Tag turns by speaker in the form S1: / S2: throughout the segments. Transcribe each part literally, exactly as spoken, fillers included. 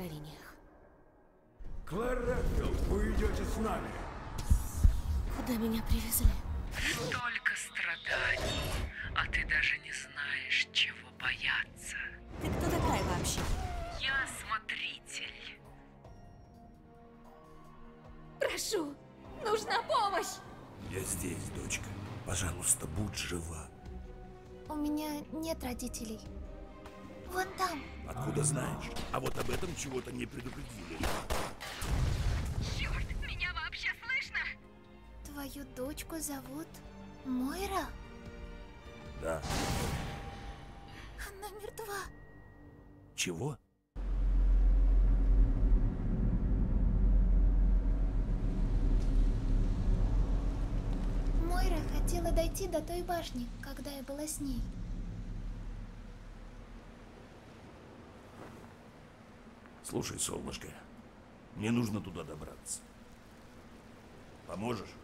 S1: стихотворениях.
S2: Клареттл, вы идете с нами.
S1: Куда меня привезли?
S3: Столько страданий, а ты даже не знаешь, чего бояться.
S1: Ты кто такая вообще?
S3: Я смотритель.
S1: Прошу, нужна помощь!
S2: Я здесь, дочка. Пожалуйста, будь жива.
S4: У меня нет родителей. Вон там.
S2: Откуда знаешь? А вот об этом чего-то не предупредили.
S3: Черт, меня вообще слышно?
S4: Твою дочку зовут Мойра?
S2: Да.
S4: Она мертва.
S2: Чего?
S4: Мойра хотела дойти до той башни, когда я была с ней.
S2: Слушай, солнышко, мне нужно туда добраться. Поможешь?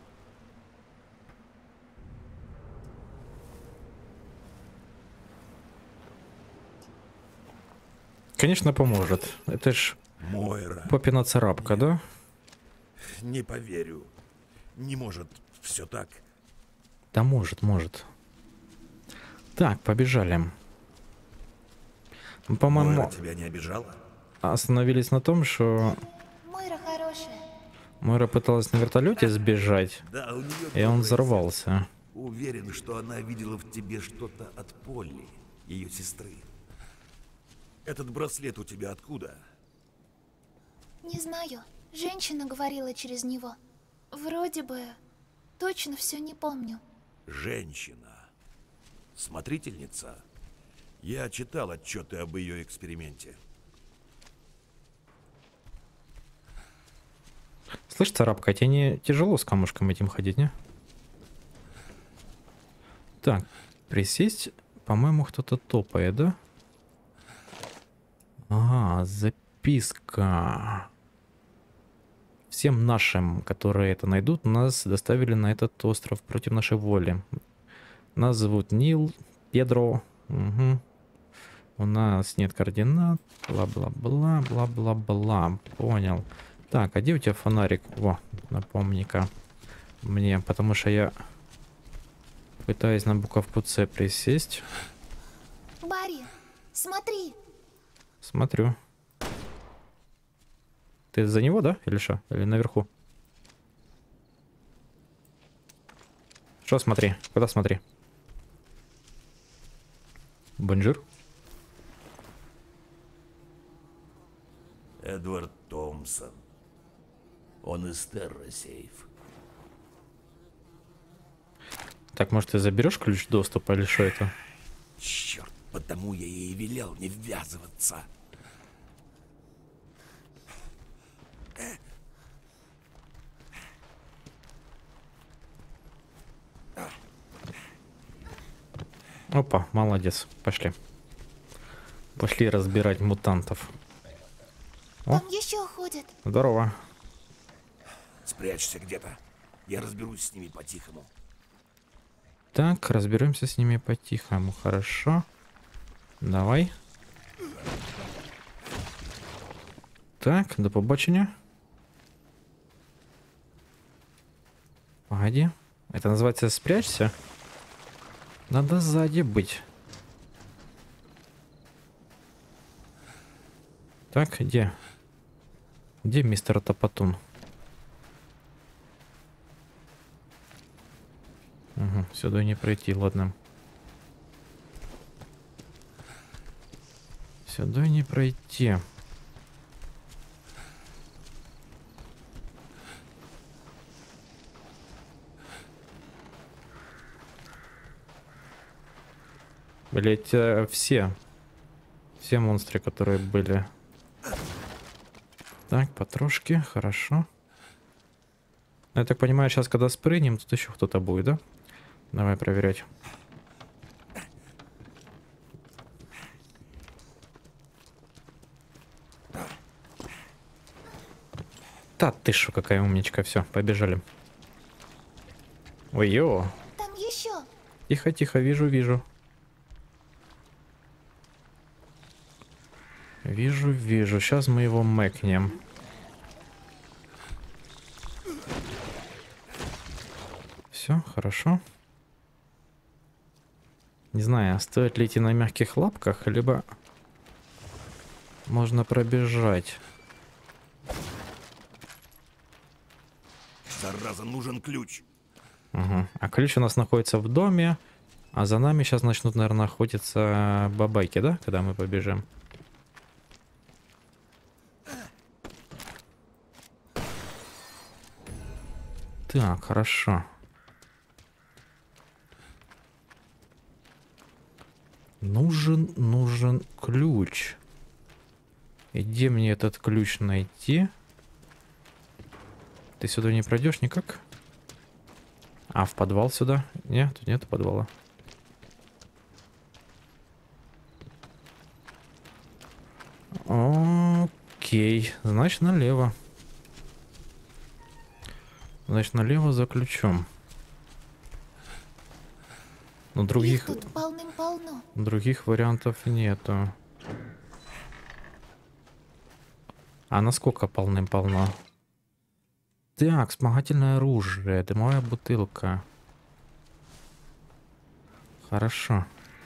S5: Конечно, поможет. Это ж
S2: Мойра.
S5: Попина царапка, да?
S2: Не поверю. Не может все так.
S5: Да может, может. Так, побежали. По-моему,
S2: Мойра тебя не обижала?
S5: остановились на том, что
S4: Мойра хорошая.
S5: Мойра пыталась на вертолете сбежать,
S2: Да, у нее
S5: и он
S2: тоже
S5: взорвался.
S2: Уверен, что она видела в тебе что-то от Полли, ее сестры. Этот браслет у тебя откуда?
S4: Не знаю. Женщина говорила через него. Вроде бы. Точно все не помню.
S2: Женщина. Смотрительница. Я читал отчеты об ее эксперименте.
S5: Слышь, царапка, тебе не тяжело с камушком этим ходить, не? Так, присесть, по-моему, кто-то топает, да? Ага, записка. Всем нашим, которые это найдут, нас доставили на этот остров против нашей воли. Нас зовут Нил, Педро. Угу. У нас нет координат. Бла-бла-бла, бла-бла-бла. Понял. Так, а где у тебя фонарик? Во, напомни-ка мне, потому что я пытаюсь на буковку С присесть.
S4: Барри, смотри.
S5: Смотрю. Ты за него, да? Или что? Или наверху? Что смотри? Куда смотри? Бонжур.
S2: Эдвард Томпсон. Он из Террасейф.
S5: Так, может, ты заберешь ключ доступа или что это?
S2: Черт, потому я ей велел не ввязываться.
S5: Опа, молодец. Пошли. Пошли разбирать мутантов. О.
S4: Там еще ходят.
S5: Здорово.
S2: Спрячься где-то. Я разберусь с ними по-тихому.
S5: Так, разберемся с ними по-тихому. Хорошо. Давай. Так, до побачення. Погоди. Это называется спрячься? Надо сзади быть. Так, где? Где мистер Топотун? Угу, сюда не пройти, ладно. Сюда не пройти. Блять, э, все. Все монстры, которые были. Так, потрошки, хорошо. Я так понимаю, сейчас, когда спрыгнем, тут еще кто-то будет, да? Давай проверять. Да ты шо, какая умничка. Все, побежали. Ой-ё.
S4: Там еще.
S5: Тихо, тихо, вижу, вижу. Вижу, вижу. Сейчас мы его мэкнем. Все, хорошо. Не знаю, стоит ли идти на мягких лапках, либо можно пробежать.
S2: Зараза, нужен ключ.
S5: Угу. А ключ у нас находится в доме, а за нами сейчас начнут, наверное, охотиться бабайки, да, когда мы побежим? Так, хорошо. Нужен, нужен ключ. И где мне этот ключ найти? Ты сюда не пройдешь никак? А, в подвал сюда? Нет, тут нет подвала. Окей, значит налево. Значит налево за ключом. Но других...
S4: Их тут полным-полно.
S5: Других вариантов нету. А насколько полным-полно? Так, вспомогательное оружие, дымовая бутылка. Хорошо.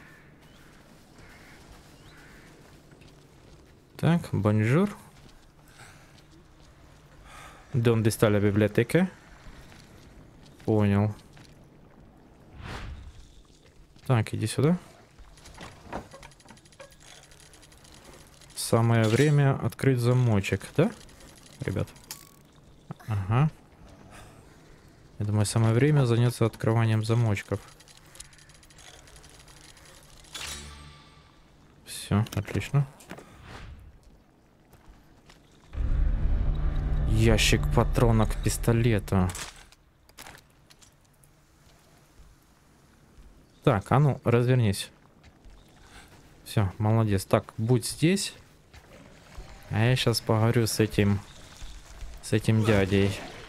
S5: Так, бонжур. Донde está la biblioteca? Понял. Так, иди сюда. Самое время открыть замочек, да, ребят? Ага. Я думаю, самое время заняться открыванием замочков. Все, отлично. Ящик патронок к пистолету. Так, а ну, развернись. Все, молодец. Так, будь здесь. А я сейчас поговорю с этим... С этим дядей.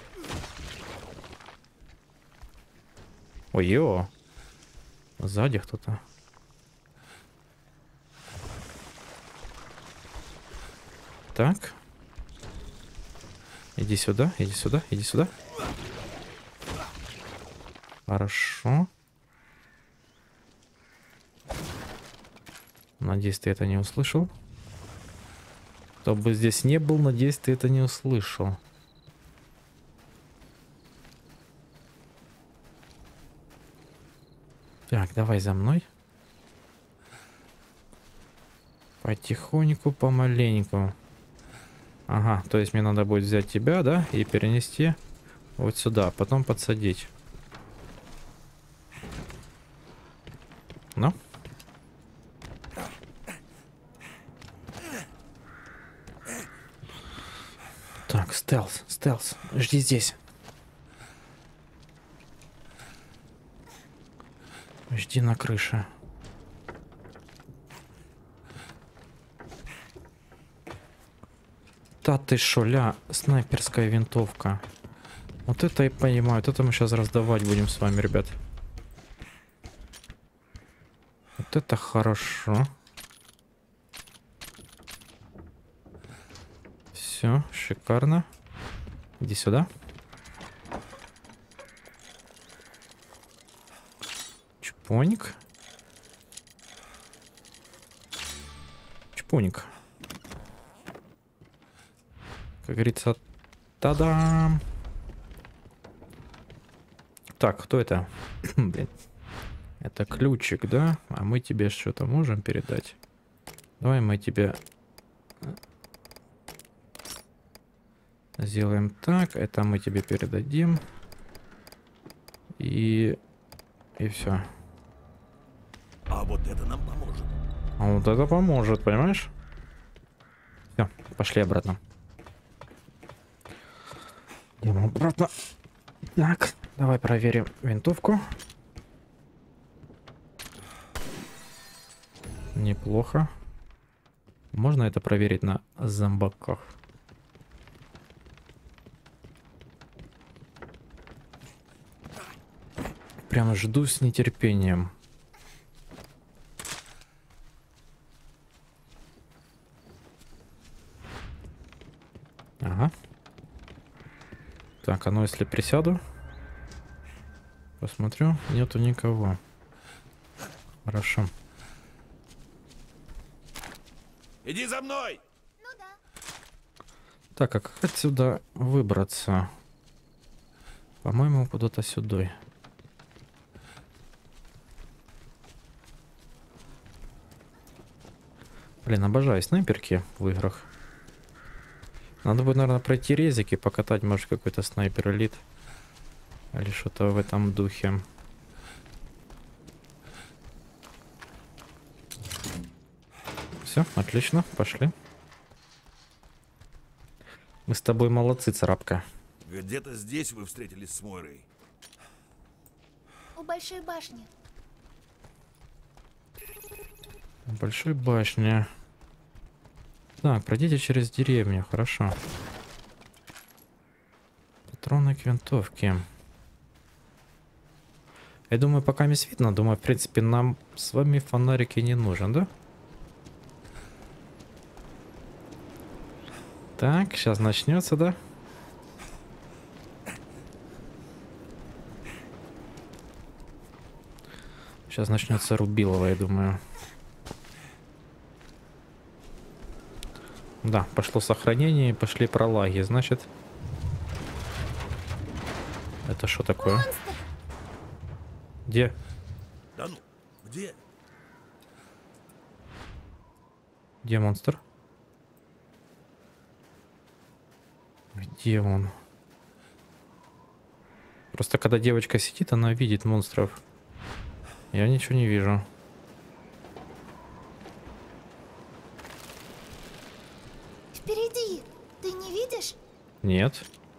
S5: Ой-ё. Сзади кто-то. Так. Иди сюда, иди сюда, иди сюда. Хорошо. Надеюсь, ты это не услышал. Кто бы здесь не был, надеюсь, ты это не услышал. Так, давай за мной. Потихоньку, помаленьку. Ага, то есть мне надо будет взять тебя, да, и перенести вот сюда, потом подсадить. Ну? Так, стелс, стелс, жди здесь. Жди на крыше. Да ты шоля, снайперская винтовка. Вот это я понимаю, вот это мы сейчас раздавать будем с вами, ребят. Вот это хорошо. Все, шикарно. Иди сюда. Чпоник. Чпоник. Как говорится, та-дам! Так, кто это? Блин. Это ключик, да? А мы тебе что-то можем передать? Давай мы тебе сделаем так. Это мы тебе передадим. И... И все.
S2: А вот это нам поможет.
S5: А вот это поможет, понимаешь? Все, пошли обратно. Идем обратно. Так, давай проверим винтовку. Неплохо. Можно это проверить на зомбаках? Прямо жду с нетерпением. Ага. Так, а ну если присяду, посмотрю, нету никого. Хорошо.
S2: Иди за мной!
S4: Ну да.
S5: Так, а как отсюда выбраться? По-моему, куда-то сюда. Блин, обожаю снайперки в играх. Надо бы, наверное, пройти резики, покатать, может, какой-то снайпер элит. Или что-то в этом духе. Все, отлично, пошли. Мы с тобой молодцы, царапка.
S2: Где-то здесь вы встретились с Мойрой.
S4: У большой башни.
S5: В большой башне. Так, пройдите через деревню, хорошо. Патроны к винтовке. Я думаю, пока не видно, думаю, в принципе, нам с вами фонарики не нужен, да? Так, сейчас начнется, да? Сейчас начнется рубилово, я думаю. Да, пошло сохранение, пошли пролаги, значит. Это что такое?
S4: Монстр!
S5: Где?
S2: Да ну, где?
S5: Где монстр? Где он? Просто когда девочка сидит, она видит монстров. Я ничего не вижу.
S4: Впереди! Ты не видишь?
S5: Нет.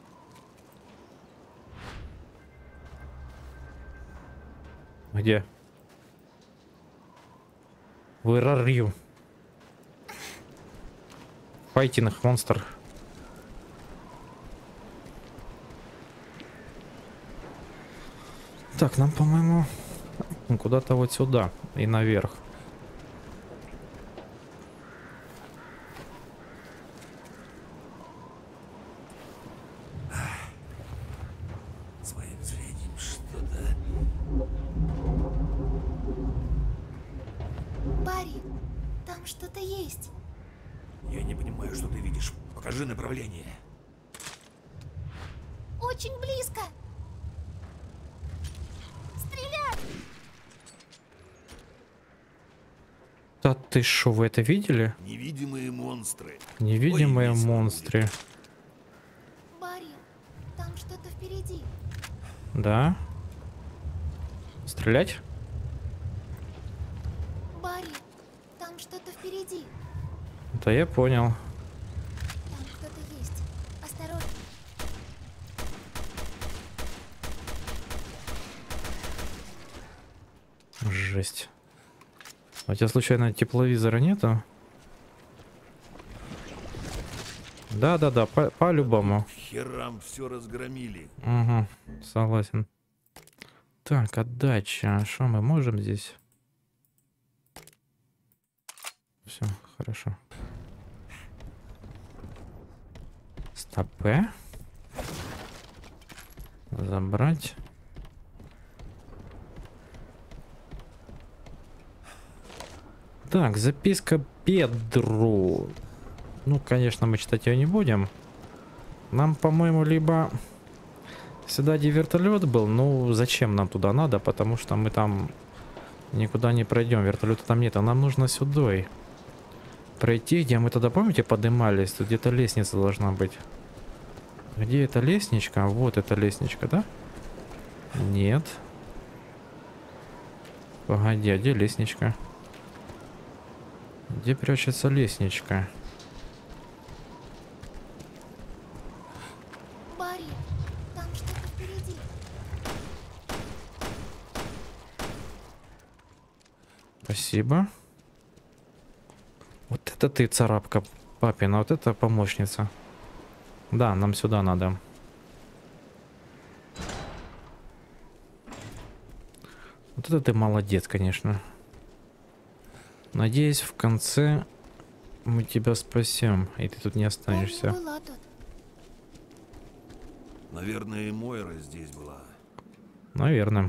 S5: Где? Where are you? Файтинг монстр. Так, нам, по-моему, куда-то вот сюда и наверх.
S2: Своим зрением что-то...
S4: Барри, там что-то есть.
S2: Я не понимаю, что ты видишь. Покажи направление.
S4: Очень близко. Стрелять!
S5: Да ты шо, вы это видели?
S2: Невидимые монстры.
S5: Невидимые
S2: Ой, весело
S5: монстры.
S4: Барри, там что-то впереди.
S5: Да. Стрелять?
S4: Барри, там что-то впереди.
S5: Да я понял.
S4: Там кто-то есть. Осторожно.
S5: Жесть. А у тебя случайно тепловизора нету? Да-да-да, по- по-любому.
S2: Херам все разгромили.
S5: Угу, согласен. Так, отдача. Что мы можем здесь? Все, хорошо. Стопе. Забрать. Так, записка Педру. Ну, конечно, мы читать ее не будем. Нам, по-моему, либо сюда, где вертолет был, ну, зачем нам туда надо, потому что мы там никуда не пройдем, вертолета там нет, а нам нужно сюда пройти, где мы тогда, помните, поднимались, тут где-то лестница должна быть. Где эта лестничка? Вот эта лестничка, да? Нет. Погоди, а где лестничка? Где прячется лестничка?
S4: Барри, там что-то впереди.
S5: Спасибо. Вот это ты, царапка папина, вот это помощница. Да, нам сюда надо. Вот это ты молодец, конечно. Надеюсь, в конце мы тебя спасем, и ты тут не
S4: Барри
S5: останешься.
S4: была тут.
S2: Наверное, и Мойра здесь была.
S5: Наверное.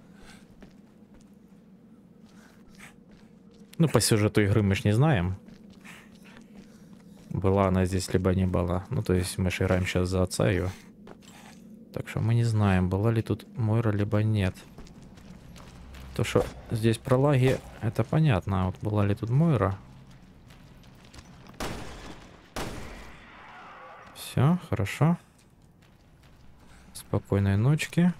S5: Ну, по сюжету игры мы ж не знаем. Была она здесь, либо не была. Ну, то есть мы же играем сейчас за отца ее. Так что мы не знаем, была ли тут Мойра, либо нет. То, что здесь про лаги, это понятно. А вот была ли тут Мойра? Все, хорошо. Спокойной ночки.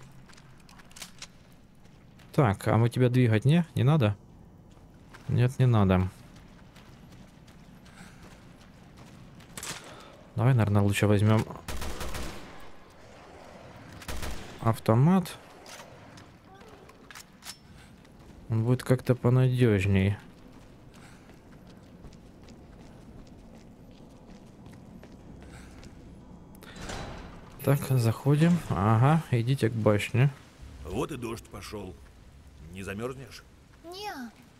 S5: Так, а мы тебя двигать не? Не надо? Нет, не надо. Давай, наверное, лучше возьмем автомат. Он будет как-то понадежней. Так, заходим. Ага, идите к башне.
S2: Вот и дождь пошел. Не замерзнешь?
S4: Не,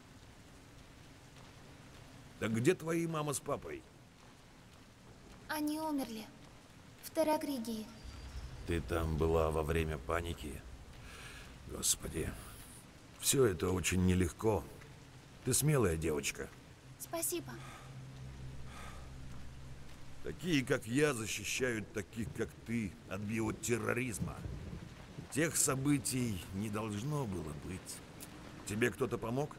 S2: Так где твои мама с папой?
S4: они умерли. В Терагригии.
S2: Ты там была во время паники? Господи. Все это очень нелегко. Ты смелая девочка.
S4: Спасибо.
S2: Такие, как я, защищают таких, как ты, от биотерроризма. Тех событий не должно было быть. Тебе кто-то помог?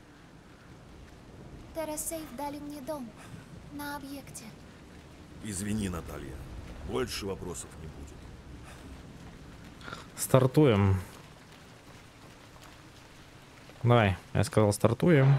S4: Террасейф дали мне дом. На объекте.
S2: Извини, Наталья. Больше вопросов не будет.
S5: Стартуем. Давай, я сказал, стартуем.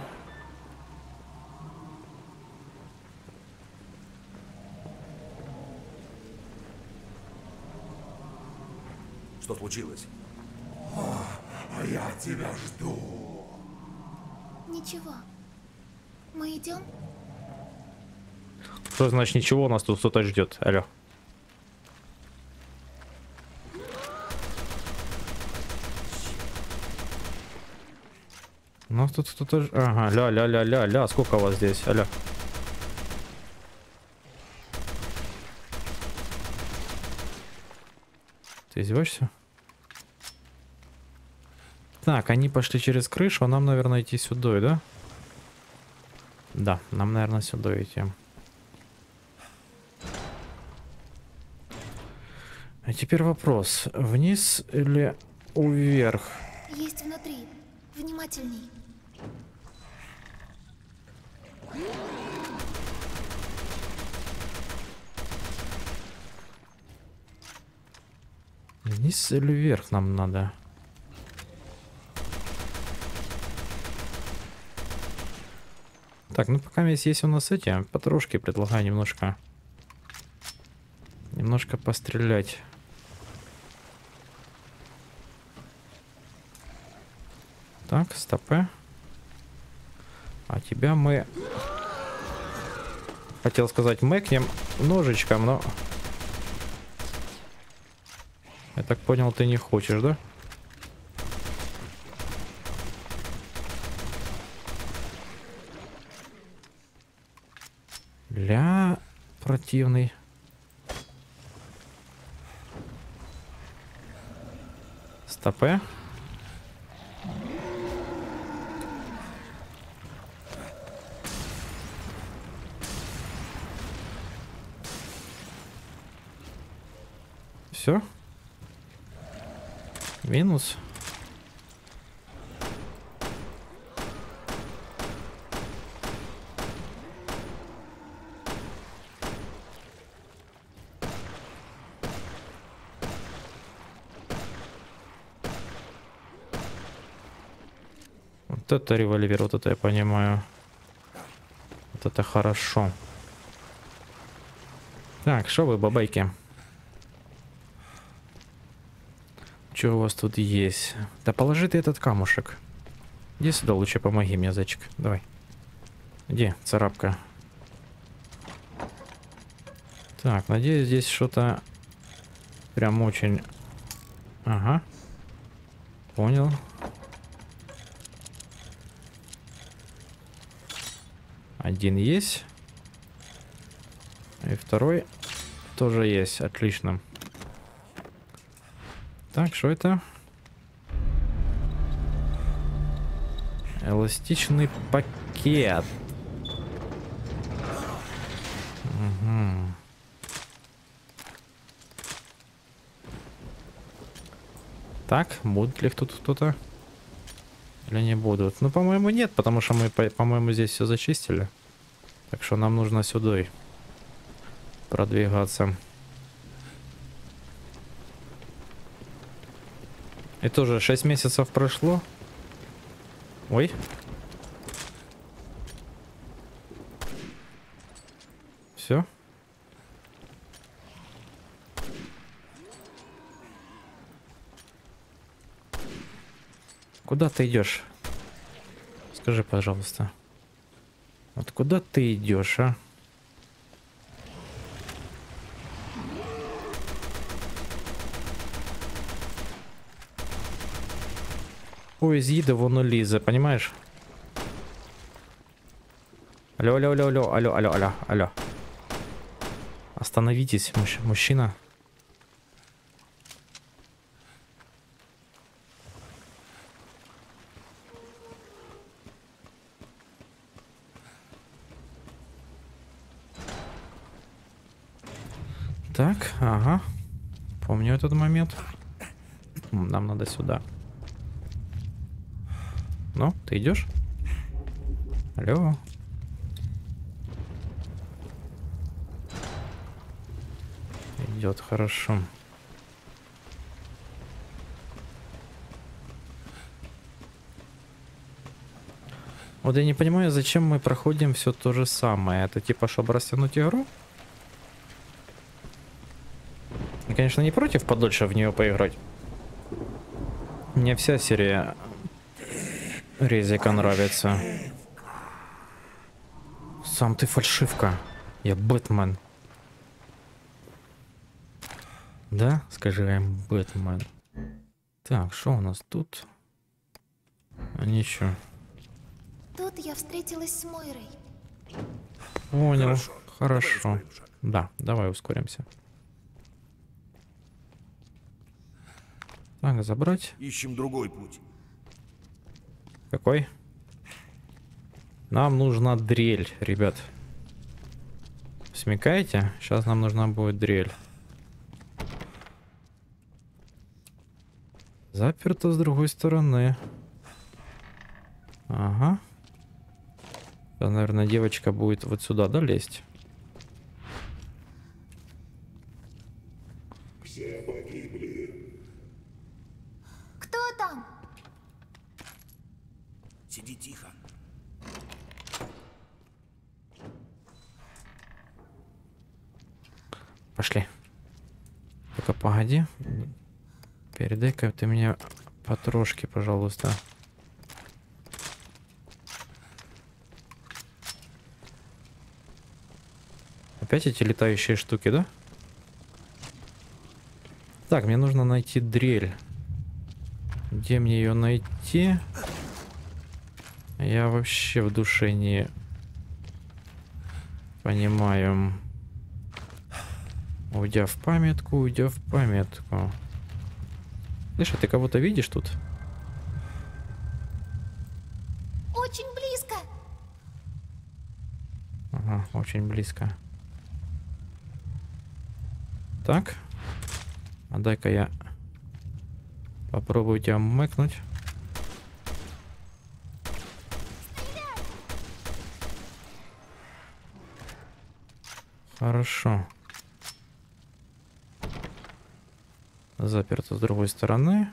S2: Что случилось?
S6: А я тебя жду.
S4: Ничего. Мы идем?
S5: Что значит ничего, у нас тут кто-то ждет. Алло. У нас тут кто-то... ж- Ага, ля-ля-ля-ля-ля. Сколько вас здесь? Алло. Ты издеваешься? Так, они пошли через крышу, а нам, наверное, идти сюда, да? Да, нам, наверное, сюда идти. А теперь вопрос. Вниз или вверх?
S4: Есть внутри. Внимательней.
S5: Вниз или вверх нам надо? Так, ну пока есть, есть у нас эти потрошки, предлагаю немножко... Немножко пострелять. Так, стопы. А тебя мы... Хотел сказать, мэкнем ножичком, но... Я так понял, ты не хочешь, да? Ля... Противный. Стопы. Все. Минус. Вот это револьвер, вот это я понимаю. Вот это хорошо. Так, что вы, бабайки? Что у вас тут есть? Да положи ты этот камушек. Иди сюда, лучше помоги мне, зайчик. Давай. Иди, царапка. Так, надеюсь, здесь что-то прям очень... Ага. Понял. Один есть. И второй тоже есть. Отлично. Так, что это? Эластичный пакет. Угу. Так, будет ли тут кто-то? Или не будут? Ну, по-моему, нет, потому что мы, по-моему, здесь все зачистили. Так что нам нужно сюда продвигаться. И тоже шесть месяцев прошло. Ой. Все. Куда ты идешь? Скажи, пожалуйста. Вот куда ты идешь, а? Ой, из еды вон у Лизы, понимаешь? Алло, алло, алло, алло, алло, алло, алло, алло. Остановитесь, муж, мужчина. Так, ага. Помню этот момент. Нам надо сюда. Ну, ты идешь? Алло. Идет хорошо. Вот я не понимаю, зачем мы проходим все то же самое. Это типа, чтобы растянуть игру? Я, конечно, не против подольше в нее поиграть. Мне вся серия Резика нравится. Сам ты фальшивка. Я Бэтмен. Да? Скажи, я Бэтмен. Так, что у нас тут? А ничего.
S4: Тут я встретилась с Мойрой.
S5: Понял.
S2: Хорошо.
S5: Хорошо.
S2: Давай ускорим шаг.
S5: Да, давай ускоримся. Так, забрать.
S2: Ищем другой путь.
S5: Какой? Нам нужна дрель, ребят. Смекаете? Сейчас нам нужна будет дрель. Заперто с другой стороны. Ага. Да, наверное, девочка будет вот сюда, да, лезть?
S6: Все погибли.
S4: Кто там?
S2: Сиди тихо.
S5: Пошли. Только погоди. Передай-ка ты мне потрошки, пожалуйста. Опять эти летающие штуки, да? Так, мне нужно найти дрель. Где мне ее найти? Я вообще в душе не понимаю. Уйдя в памятку, уйдя в памятку. Слышь, а ты кого-то видишь тут?
S4: Очень близко.
S5: Ага, очень близко. Так. А дай-ка я попробую тебя мэкнуть. Хорошо. Заперто с другой стороны.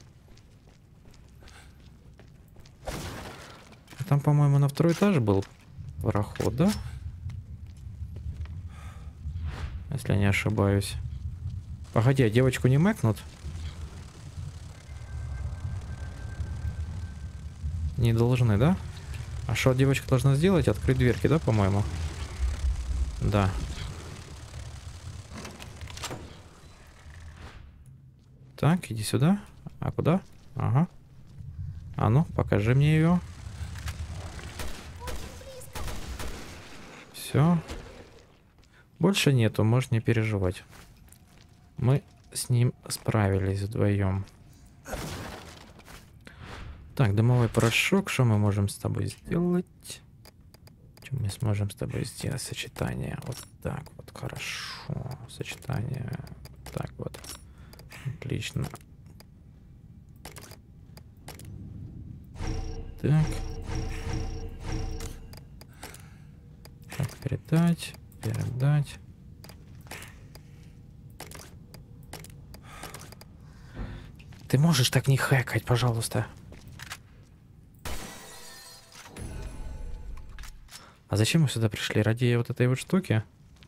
S5: Там, по-моему, на второй этаж был проход, да? Если я не ошибаюсь. Погоди, а девочку не мэкнут? Не должны, да? А что девочка должна сделать? Открыть дверки, да, по-моему? Да. Так, иди сюда. А куда? Ага. А ну, покажи мне ее. Все. Больше нету, можешь не переживать. Мы с ним справились вдвоем. Так, дымовой порошок. Что мы можем с тобой сделать? Что мы сможем с тобой сделать? Сочетание. Вот так вот. Хорошо. Сочетание. Так вот. Отлично. Так. Так, передать. Передать. Ты можешь так не хэкать, пожалуйста? А зачем мы сюда пришли? Ради вот этой вот штуки?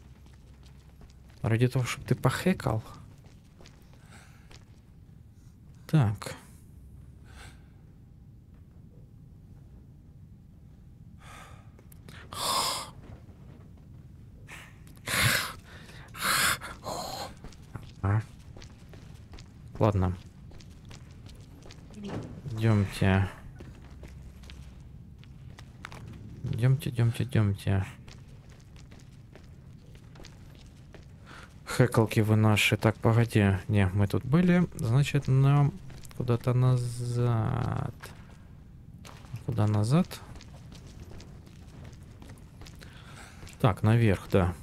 S5: Ради того, чтобы ты похэкал? Так. А. Ладно. Идемте. Идемте, идемте, идемте. Хэкалки вы наши. Так, погоди. Не, мы тут были. Значит, нам куда-то назад. Куда назад? Так, наверх, да.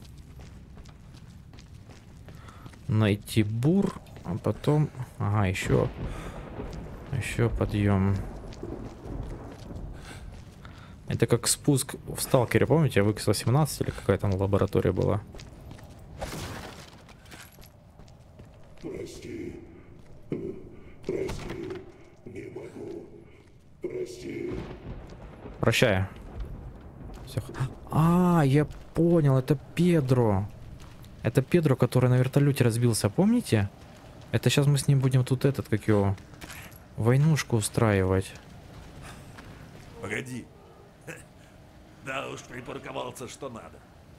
S5: Найти бур, а потом... Ага, еще... Еще подъем. Это как спуск в Сталкере, помните? В икс восемнадцать или какая там лаборатория была?
S6: Прости. Прости. Не могу. Прости.
S5: Прощаю. Всё. А, я понял, это Педро. Это Педро, который на вертолете разбился, помните? Это сейчас мы с ним будем тут этот, как его, войнушку устраивать.
S2: Погоди. Да уж, припарковался что надо.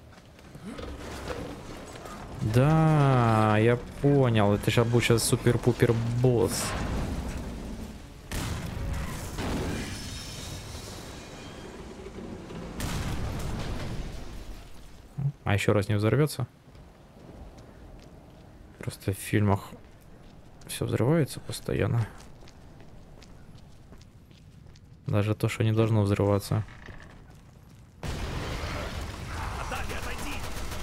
S5: Да, я понял. Это сейчас будет сейчас супер-пупер босс. А еще раз не взорвется? Просто в фильмах все взрывается постоянно. Даже то, что не должно взрываться.
S2: Отойди, отойди!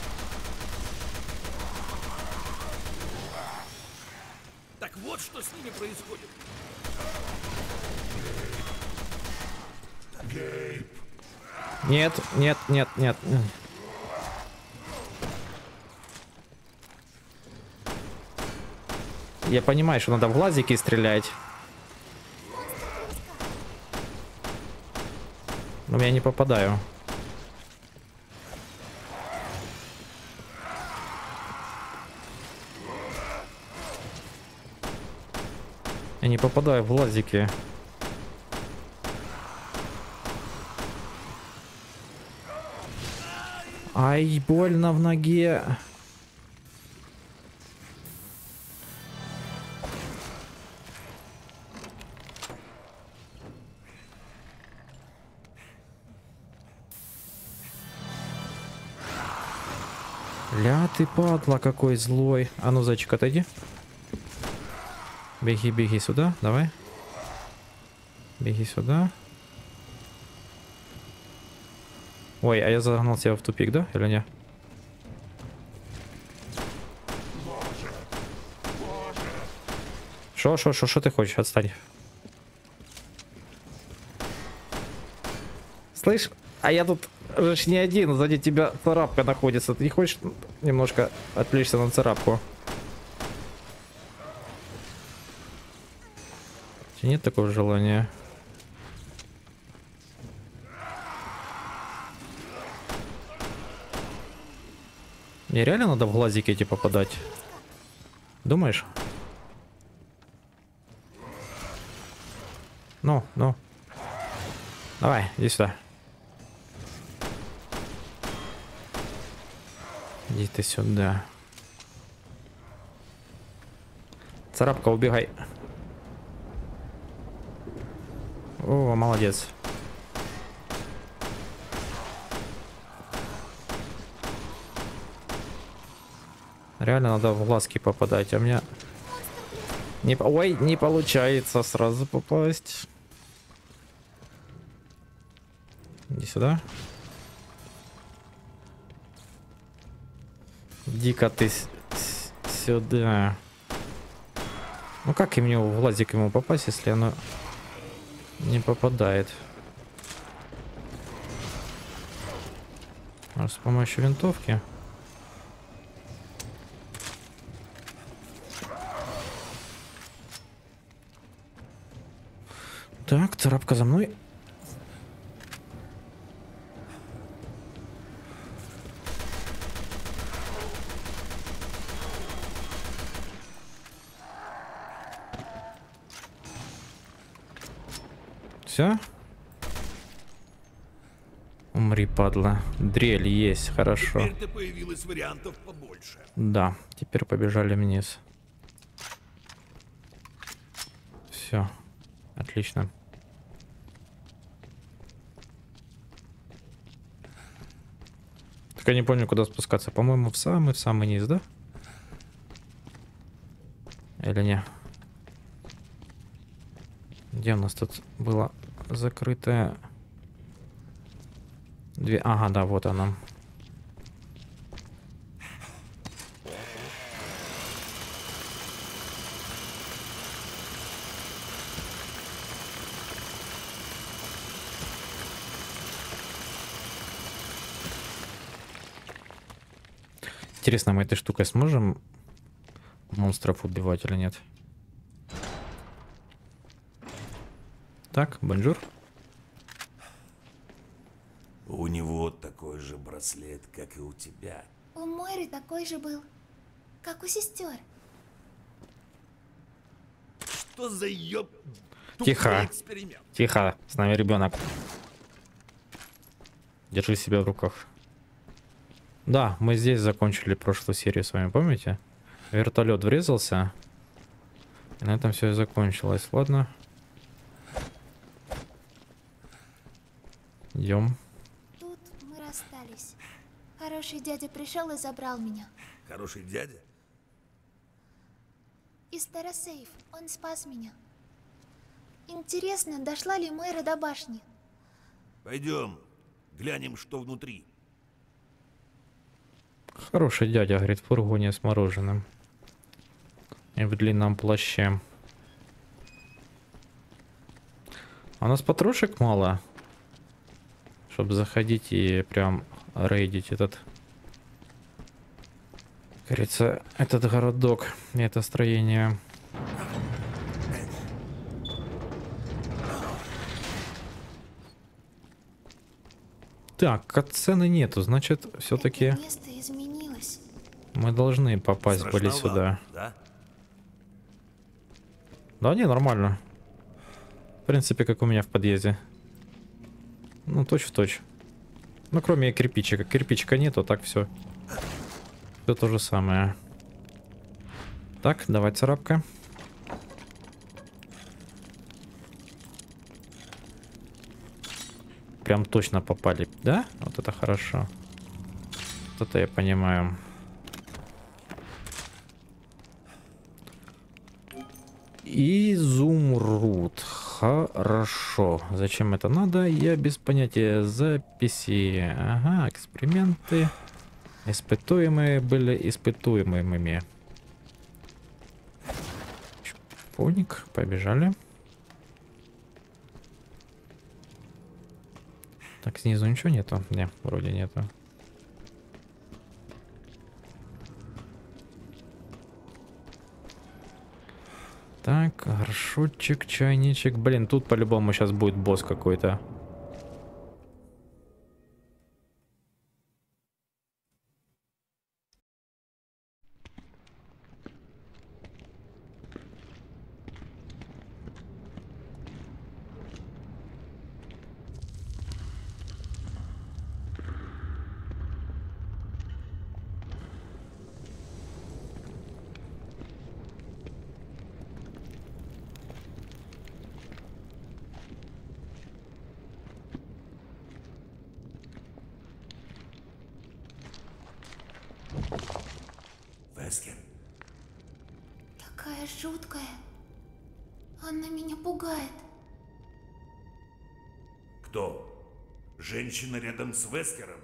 S2: Так вот, что с ними происходит.
S5: Нет, нет, нет, нет. Я понимаю, что надо в глазики стрелять. Но я не попадаю. Я не попадаю в глазики. Ай, больно в ноге. Ля ты падла какой злой. А ну, зайчик, отойди. Беги, беги сюда, давай. Беги сюда. Ой, а я загнал себя в тупик, да? Или не? Шо, шо, шо, шо ты хочешь? Отстань. Слышь, а я тут же ж не один, сзади тебя царапка находится. Ты не хочешь немножко отвлечься на царапку? Нет такого желания? Мне реально надо в глазики эти попадать? Думаешь? Ну, ну. Давай, иди сюда. Иди ты сюда. Царапка, убегай. О, молодец. Реально надо в глазки попадать, а у меня... Не... по- Ой, не получается сразу попасть. Иди сюда. Иди-ка ты с- с- сюда. Ну как и мне в глазик ему попасть, если оно не попадает? Может, с помощью винтовки? Так, царапка за мной. Все? Умри, падла. Дрель есть, хорошо.
S2: Теперь-то появилось вариантов побольше.
S5: Да, теперь побежали вниз. Все, отлично. Так я не помню, куда спускаться. По-моему, в самый, в самый низ, да? Или не? Где у нас тут было закрытое? Две... Ага, да, вот она. Интересно, мы этой штукой сможем монстров убивать или нет? Так, бонжур.
S2: У него такой же браслет, как и у тебя.
S4: У Мойры такой же был, как у сестер.
S2: Что за ёб...
S5: Тихо.
S2: тупой эксперимент?
S5: Тихо, с нами ребенок. Держи себя в руках. Да, мы здесь закончили прошлую серию с вами, помните? Вертолет врезался. И на этом все и закончилось. Ладно. Идем.
S4: Тут мы расстались. Хороший дядя пришел и забрал меня.
S2: Хороший дядя?
S4: Из Тарасейф он спас меня. Интересно, дошла ли Мойра до башни?
S2: Пойдем, глянем, что внутри.
S5: Хороший дядя, говорит, в фургоне с мороженым. И в длинном плаще. А у нас патрушек мало. Чтобы заходить и прям рейдить этот... Как говорится, этот городок и это строение. Так, катсцены нету, значит, все-таки
S4: Это место изменилось.
S5: мы должны попасть были
S2: Страшновато,
S5: сюда.
S2: да?
S5: Да не, нормально. В принципе, как у меня в подъезде. Ну, точь в точь. Ну, кроме кирпичика. Кирпичика нету, так все. Все то же самое. Так, давай царапка. Прям точно попали, да? Вот это хорошо. Вот это я понимаю. Изумруд. Хорошо. Зачем это надо? Я без понятия. Записи. Ага, эксперименты. Испытуемые были испытуемыми. Чпоник. Побежали. Так, снизу ничего нету? Не, вроде нету. Так, горшочек, чайничек. Блин, тут по-любому сейчас будет босс какой-то.
S2: Вескер?
S4: Такая жуткая. Она меня пугает.
S2: Кто? Женщина рядом с Вескером?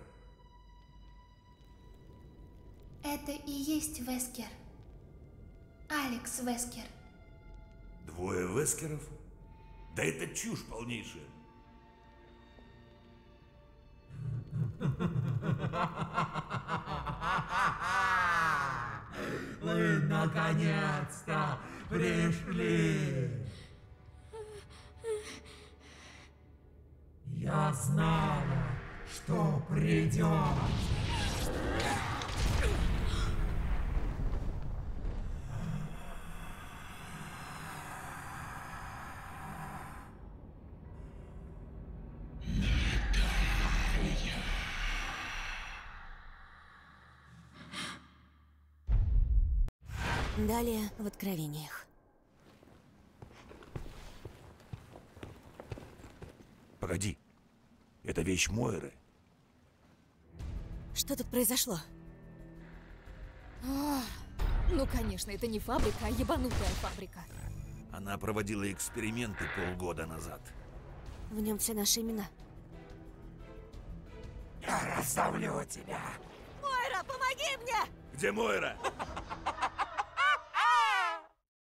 S4: Это и есть Вескер. Алекс Вескер.
S2: Двое Вескеров? Да это чушь полнейшая.
S7: Вы наконец-то пришли! Я знала, что придет.
S1: Далее в откровениях.
S2: Погоди. Это вещь Мойры.
S1: Что тут произошло? О, ну, конечно, это не фабрика, а ебанутая фабрика.
S2: Она проводила эксперименты полгода назад.
S1: В нем все наши имена.
S7: Я раздавлю тебя.
S1: Мойра, помоги мне!
S2: Где Мойра?